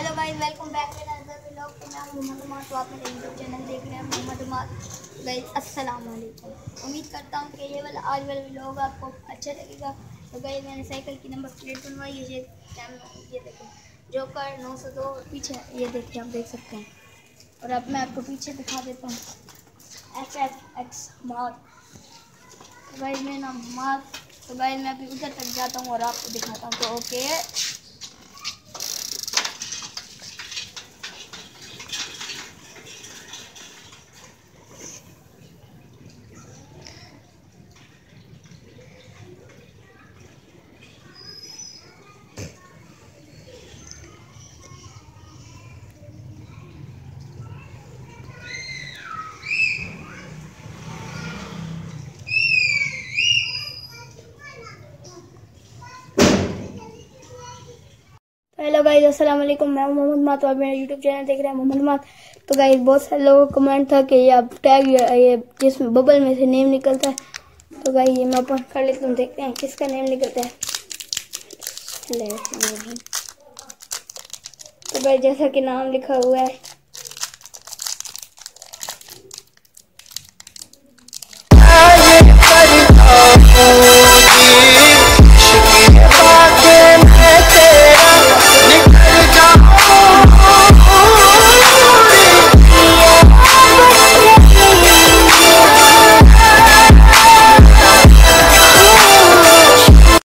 Hello guys, welcome back to another vlog. तो मैं मोहम्मद उमार, तो आप मेरे यूट्यूब चैनल देख रहे हैं मोहम्मद उमार। गाइस अस्सलाम वालेकुम। उम्मीद करता हूँ कि ये वाला आज वाला व्लॉग आपको अच्छा लगेगा। तो गाइस मैंने साइकिल की नंबर प्लेट बनवाई है, ये देखें जोकर 902 पीछे, ये देखिए आप देख सकते हैं। और अब मैं आपको पीछे दिखा देता हूँ FFX मार्क। तो गाइस मेरा नाम मार्क। तो गाइस मैं अभी उधर तक जाता हूँ और आपको दिखाता हूँ। तो ओके हेलो गाइस, अस्सलाम वालेकुम। मैं मोहम्मद मात, तो आप मेरा यूट्यूब चैनल देख रहे हैं मोहम्मद मात। तो गाइस बहुत सारे लोगों का कमेंट था कि ये आप टैग ये जिसमें बबल में से नेम निकलता है। तो गाइस ये मैं ओपन कर लेता हूँ, देखते हैं किसका नेम निकलता है। तो गाइस जैसा कि नाम लिखा हुआ है